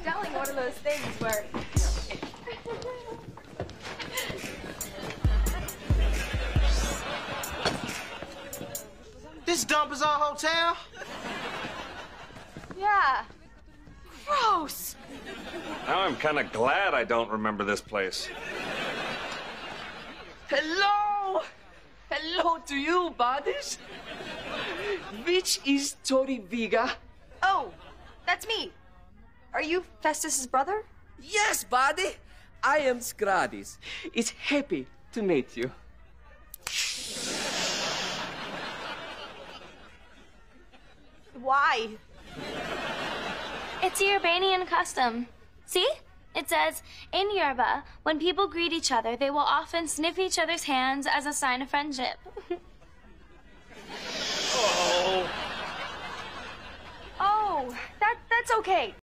telling one of those things where... This dump is our hotel? Yeah. Gross. Now I'm kind of glad I don't remember this place. Hello! Hello to you, buddies. Which is Tori Viga? Oh, that's me. Are you Festus's brother? Yes, buddy. I am Scradis. It's happy to meet you. Why? It's a Yerbanian custom. See? It says, in Yerba, when people greet each other, they will often sniff each other's hands as a sign of friendship. Oh. Oh, that's okay.